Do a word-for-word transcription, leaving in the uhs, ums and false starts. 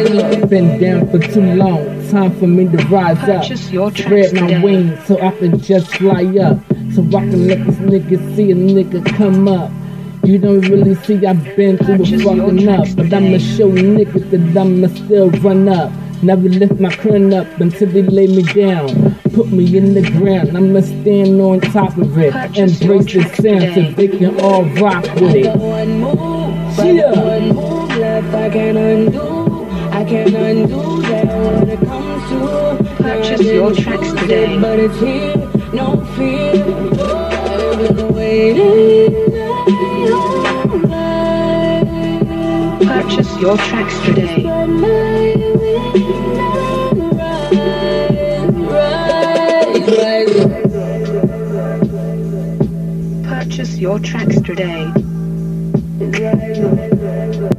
up. Been down for too long, time for me to rise up. Spread my wings so I can just fly up. So I can let this nigga see a nigga come up. You don't really see I've been through the fucking up, but I'ma show niggas that I'ma still run up. Never lift my crown up until they lay me down. Put me in the ground, I'ma stand on top of it. Embrace the sound so they can all rock with it. Yeah. One move left, I can't undo. I can't undo that when it comes to purchase your tracks today. But it's here, no fear. I've been waiting. Purchase your tracks today. Purchase your tracks today.